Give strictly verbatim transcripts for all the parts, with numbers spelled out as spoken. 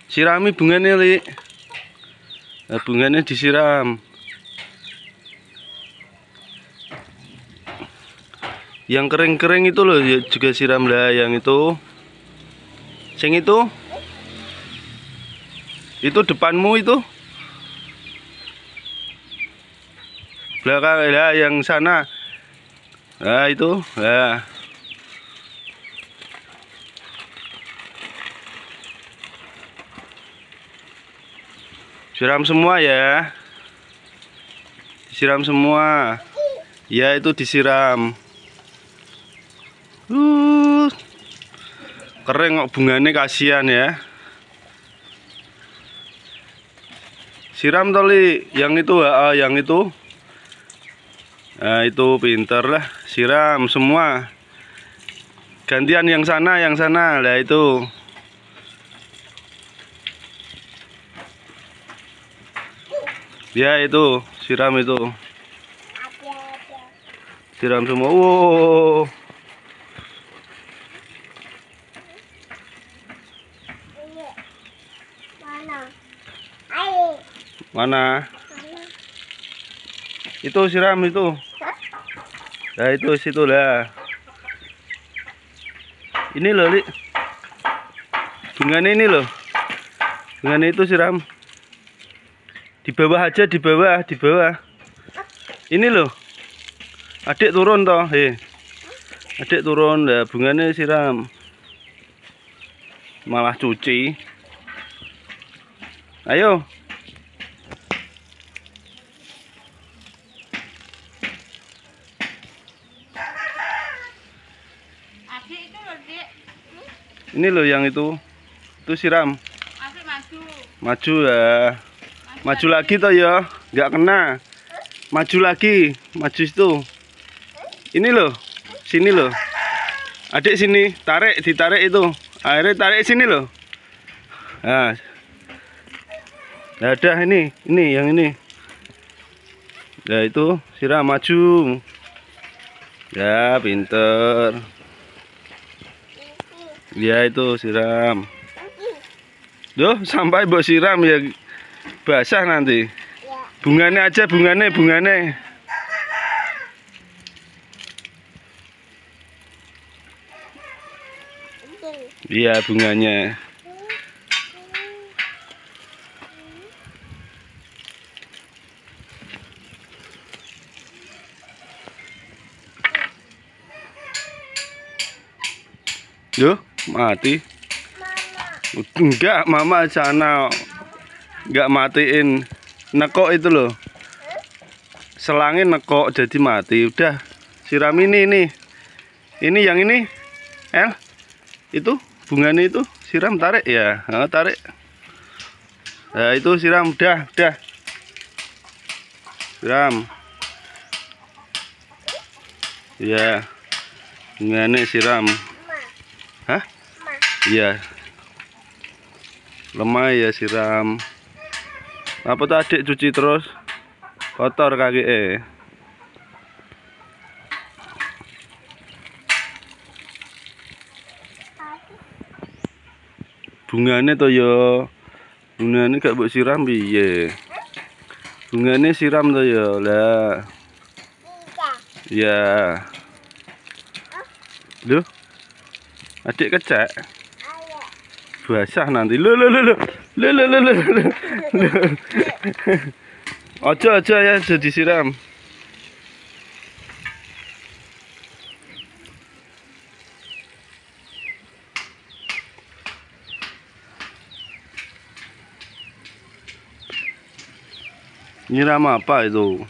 Sirami bunganya, Li. Nah, bunganya disiram. Yang kering-kering itu loh ya juga siram lah, yang itu. Sing itu. Itu depanmu itu. Belakang ya, yang sana. Nah, itu. Nah. Siram semua ya. Disiram semua. Ya, itu disiram. Uh. Kering kok bunganya, kasihan ya. Siram toli yang itu, ah, yang itu. Nah, itu pinter lah. Siram semua. Gantian yang sana, yang sana. Lah itu. Ya itu, siram itu. Siram semua. Wow. Mana? Itu siram itu. Nah, itu situ lah. Ini loh, Li. Bunganya ini loh. Bunganya itu siram. Di bawah aja, di bawah, di bawah. Ini loh. Adik turun toh, heh. Adik turun, nah bunganya siram. Malah cuci. Ayo. Adik itu loh, Dik. Ini loh yang itu. Itu siram. Adik maju. Maju ya. Maju lagi toh ya. Nggak kena. Maju lagi. Maju situ. Ini loh. Sini loh. Adik sini. Tarik, ditarik itu. Akhirnya tarik sini loh. Nah. Nah, ada ini. Ini yang ini. Nah, itu siram, maju. Ya, pinter. Ya, itu siram. Duh, sampai bos siram ya basah nanti. Bunganya aja, bunganya, bunganya. Iya, bunganya. Yo, mati. Enggak, mama sana enggak matiin. Nekok itu loh. Selangin nekok jadi mati. Udah, siram ini ini. Ini yang ini. El. Itu bunganya itu siram, tarik ya. Nah, tarik. Nah, itu siram, udah, udah. Siram. Ya. Bunganya siram. Hah? Iya. Lemah ya siram. Apa tuh adik cuci terus? Kotor kaki eh. Bunganya tuh yo. Bunganya gak buat siram piye? Bunganya siram tuh yo lah. Ya. Duh. Adik kecek. Basah nanti. Lo lo lo lo. Lo lo lo lo. Aja aja ya jadi siram. Nyiram apa itu?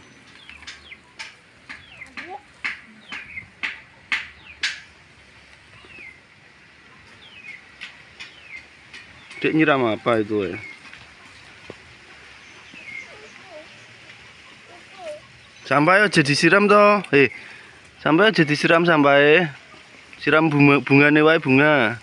Dek, nyiram apa itu ya? Sampai aja disiram toh. Eh, sampai aja disiram sampai. Siram bunga bungane wae bunga.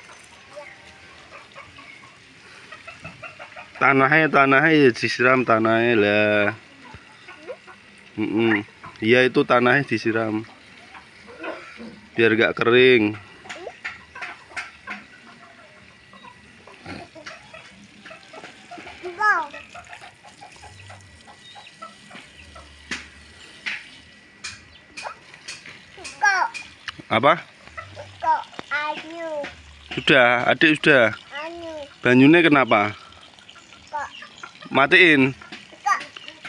Tanahnya tanahnya ya disiram tanahnya lah. Mm -mm. Iya itu tanahnya disiram. Biar gak kering. Apa? Kok ayu, Sudah, adik sudah. anu, Banyune kenapa? kok, Matiin. kok,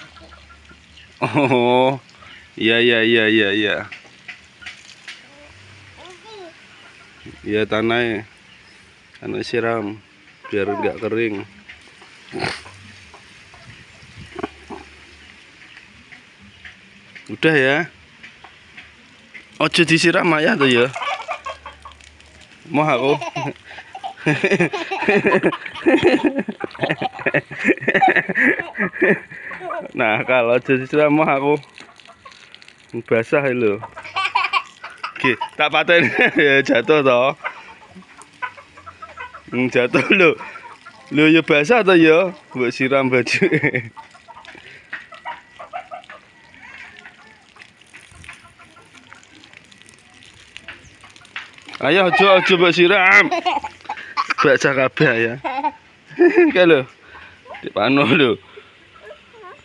Oh. Iya iya iya iya iya. ini, Iya tanah. Tanah siram biar enggak kering. Udah ya. Ojo disiram ayah tuh ya. Mau aku. Nah, kalau ojo disiram mau aku. Basah lho. Oke, tak paten ya jatuh toh. Hmm, jatuh lho. Lho ya basah toh ya. Mbok siram baju. Ayo ojo ojo mbok siram. Basah kabeh ya. Kan lho. Di pano lho.